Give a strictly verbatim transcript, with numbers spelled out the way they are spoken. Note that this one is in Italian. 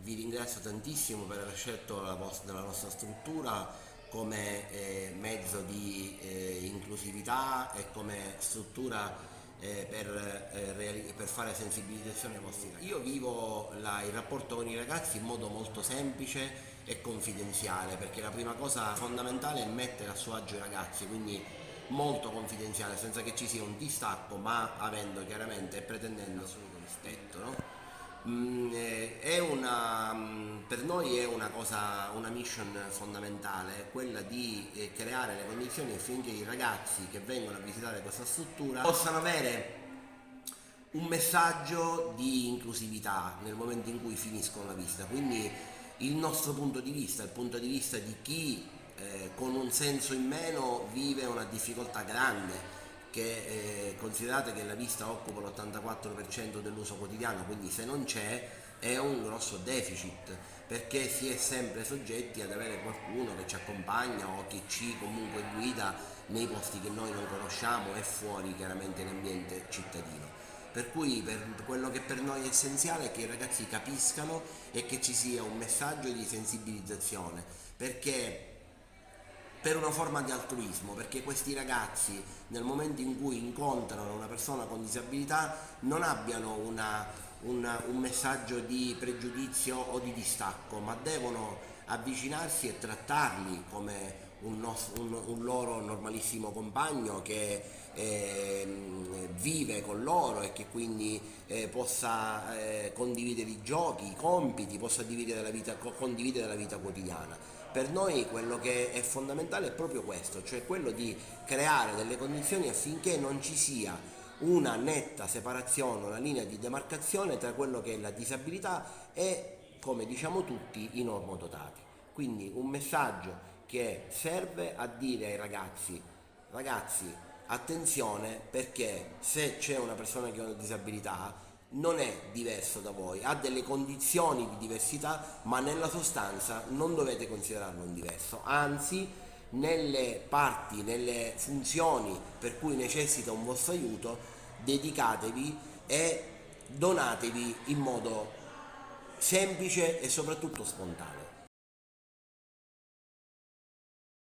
vi ringrazio tantissimo per aver scelto la, vostra, la nostra struttura come eh, mezzo di eh, inclusività e come struttura eh, per, eh, reali- per fare sensibilizzazione ai vostri ragazzi. Io vivo la- il rapporto con i ragazzi in modo molto semplice e confidenziale, perché la prima cosa fondamentale è mettere a suo agio i ragazzi, quindi molto confidenziale, senza che ci sia un distacco, ma avendo chiaramente e pretendendo assoluto rispetto, no? Mm, eh, è una, mm, per noi è una cosa, una mission fondamentale, quella di eh, creare le condizioni affinché i ragazzi che vengono a visitare questa struttura possano avere un messaggio di inclusività nel momento in cui finiscono la visita. Quindi il nostro punto di vista, il punto di vista di chi eh, con un senso in meno vive una difficoltà grande, che eh, considerate che la vista occupa l'ottantaquattro per cento dell'uso quotidiano, quindi se non c'è è un grosso deficit, perché si è sempre soggetti ad avere qualcuno che ci accompagna o che ci comunque guida nei posti che noi non conosciamo e fuori chiaramente l'ambiente cittadino. Per cui per quello che per noi è essenziale è che i ragazzi capiscano e che ci sia un messaggio di sensibilizzazione, perché per una forma di altruismo, perché questi ragazzi nel momento in cui incontrano una persona con disabilità non abbiano una, una, un messaggio di pregiudizio o di distacco, ma devono avvicinarsi e trattarli come un, nostro, un, un loro normalissimo compagno che eh, vive con loro e che quindi eh, possa eh, condividere i giochi, i compiti, possa dividere la vita, condividere la vita quotidiana. Per noi quello che è fondamentale è proprio questo, cioè quello di creare delle condizioni affinché non ci sia una netta separazione, una linea di demarcazione tra quello che è la disabilità e, come diciamo tutti, i normodotati. Quindi un messaggio che serve a dire ai ragazzi: ragazzi, attenzione, perché se c'è una persona che ha una disabilità non è diverso da voi, ha delle condizioni di diversità, ma nella sostanza non dovete considerarlo un diverso, anzi nelle parti, nelle funzioni per cui necessita un vostro aiuto, dedicatevi e donatevi in modo semplice e soprattutto spontaneo.